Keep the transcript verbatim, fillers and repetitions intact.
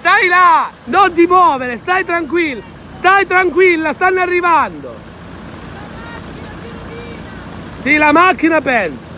stai là, non ti muovere, stai tranquillo, stai tranquilla, stanno arrivando. Sì, la macchina pensa.